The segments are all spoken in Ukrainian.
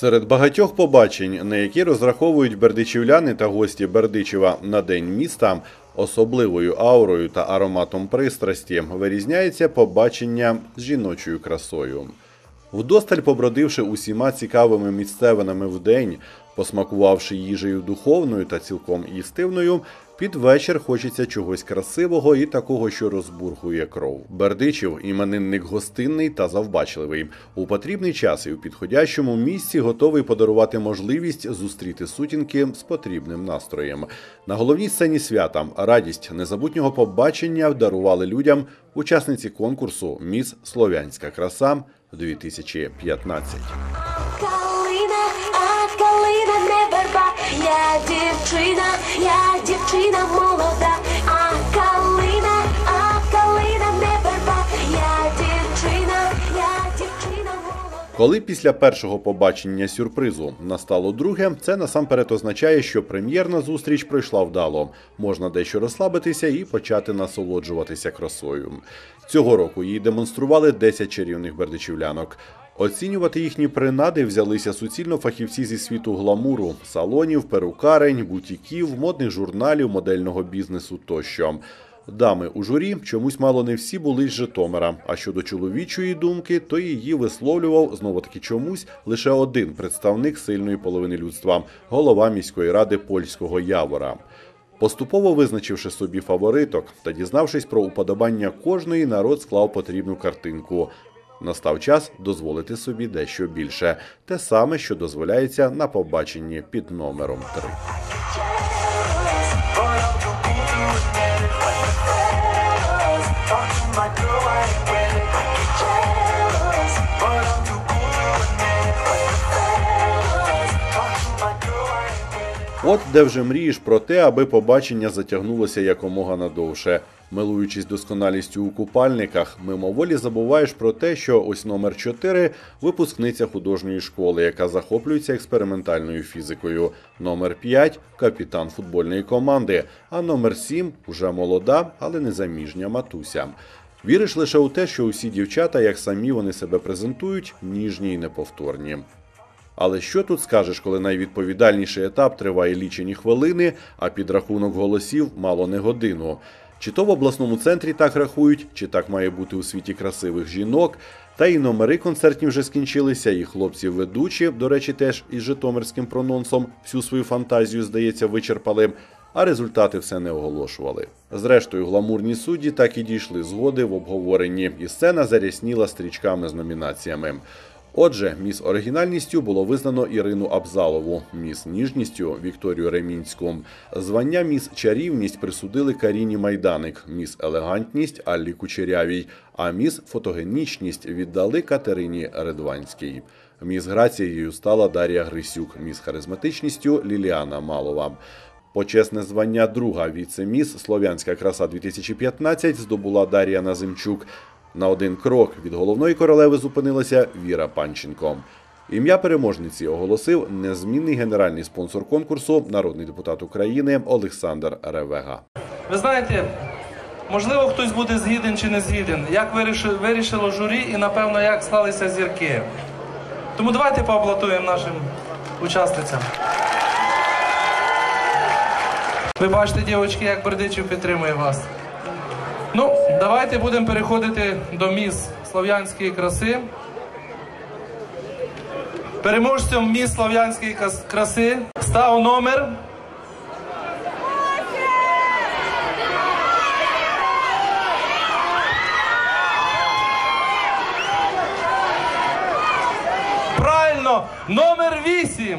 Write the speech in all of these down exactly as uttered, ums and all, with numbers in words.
Серед багатьох побачень, на які розраховують бердичівляни та гості Бердичева на День міста, особливою аурою та ароматом пристрасті вирізняється побачення з жіночою красою. Вдосталь побродивши усіма цікавими місцевинами в день, посмакувавши їжею духовною та цілком їстивною, під вечір хочеться чогось красивого і такого, що розбурхує кров. Бердичів – іменинник гостинний та завбачливий. У потрібний час і у підходящому місці готовий подарувати можливість зустріти сутінки з потрібним настроєм. На головній сцені свята радість незабутнього побачення дарували людям учасниці конкурсу «Міс Слов'янська краса-дві тисячі п'ятнадцять». Калина, а калина не верба, я дівчина, я дівчина молода, а калина, а калина не верба, я дівчина, я дівчина молода. Коли після першого побачення сюрпризу настало друге, це насамперед означає, що прем'єрна зустріч пройшла вдало. Можна дещо розслабитися і почати насолоджуватися красою. Цього року їй демонстрували десять чарівних бердичівлянок. Оцінювати їхні принади взялися суцільно фахівці зі світу гламуру, салонів, перукарень, бутіків, модних журналів, модельного бізнесу тощо. Дами у журі чомусь мало не всі були з Житомира, а щодо чоловічої думки, то її висловлював, знову-таки чомусь, лише один представник сильної половини людства – голова міської ради Польського Явора. Поступово визначивши собі фавориток та дізнавшись про уподобання кожної, народ склав потрібну картинку. Настав час дозволити собі дещо більше. Те саме, що дозволяється на побаченні під номером три. От де вже мрієш про те, аби побачення затягнулося якомога надовше. Милуючись досконалістю у купальниках, мимоволі забуваєш про те, що ось номер чотири – випускниця художньої школи, яка захоплюється експериментальною фізикою. Номер п'ять – капітан футбольної команди, а номер сім – уже молода, але незаміжня матуся. Віриш лише у те, що усі дівчата, як самі вони себе презентують, ніжні й неповторні. Але що тут скажеш, коли найвідповідальніший етап триває лічені хвилини, а підрахунок голосів мало не годину? Чи то в обласному центрі так рахують, чи так має бути у світі красивих жінок. Та і номери концертні вже скінчилися, і хлопці-ведучі, до речі, теж із житомирським прононсом, всю свою фантазію, здається, вичерпали, а результати все не оголошували. Зрештою, гламурні судді так і дійшли згоди в обговоренні, і сцена зарясніла стрічками з номінаціями. Отже, міс оригінальністю було визнано Ірину Абзалову, міс ніжністю – Вікторію Ремінську. Звання міс чарівність присудили Каріні Майданик, міс елегантність – Аллі Кучерявій, а міс фотогенічність віддали Катерині Редванській. Міс грацією стала Дар'я Грисюк, міс харизматичністю – Ліліана Малова. Почесне звання друга віце-міс «Слов'янська краса-дві тисячі п'ятнадцять» здобула Дар'я Назимчук. На один крок від головної королеви зупинилася Віра Панченко. Ім'я переможниці оголосив незмінний генеральний спонсор конкурсу, народний депутат України Олександр Ревега. Ви знаєте, можливо, хтось буде згіден чи не згіден, як вирішило журі і, напевно, як склалися зірки. Тому давайте поаплодуємо нашим учасницям. Ви бачите, дівчатки, як Бердичів підтримує вас. Ну, давайте будемо переходити до міс Слов'янської краси. Переможцем міс Слов'янської краси став номер правильно, номер вісім.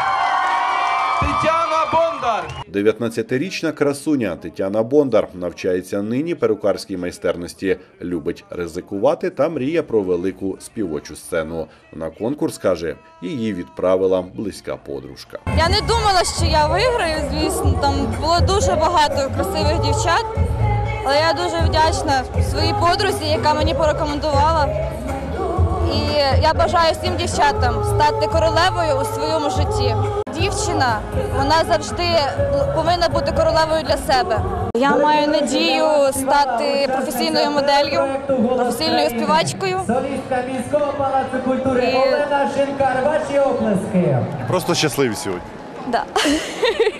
Тетяна Бондар. дев'ятнадцятирічна красуня Тетяна Бондар навчається нині перукарській майстерності, любить ризикувати та мріє про велику співочу сцену. На конкурс, каже, її відправила близька подружка. Я не думала, що я виграю, звісно, там було дуже багато красивих дівчат, але я дуже вдячна своїй подрузі, яка мені порекомендувала. І я бажаю всім дівчатам стати королевою у своєму житті. Дівчина, вона завжди повинна бути королевою для себе. Я маю надію стати професійною моделлю, професійною співачкою. Солістка міського палацу культури І- Олена Шинкар. Ваші оплески. Просто щасливі сьогодні. Да.